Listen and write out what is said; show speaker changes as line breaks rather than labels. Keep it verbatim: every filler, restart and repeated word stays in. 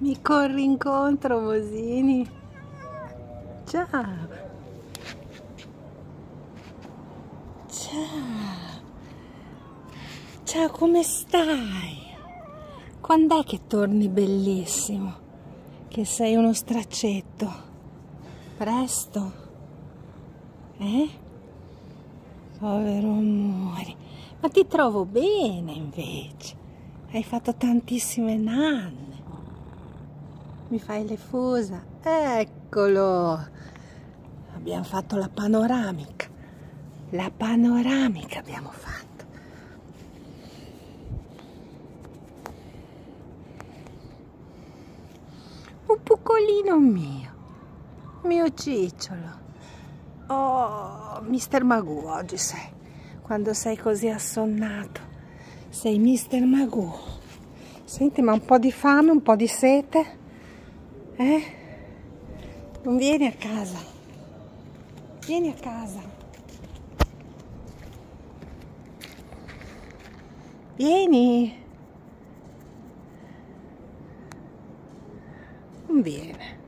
Mi corri incontro, Mosini. Ciao. Ciao. Ciao, come stai? Quando è che torni bellissimo? Che sei uno straccetto. Presto? Eh? Povero amore. Ma ti trovo bene invece. Hai fatto tantissime nanne. Mi fai le fusa? Eccolo! Abbiamo fatto la panoramica. La panoramica abbiamo fatto. Un puccolino mio. Mio cicciolo. Oh, mister Magoo oggi sei. Quando sei così assonnato. Sei mister Magoo. Senti, ma un po' di fame, un po' di sete? Eh? Non vieni a casa. Vieni a casa. Vieni. Non viene.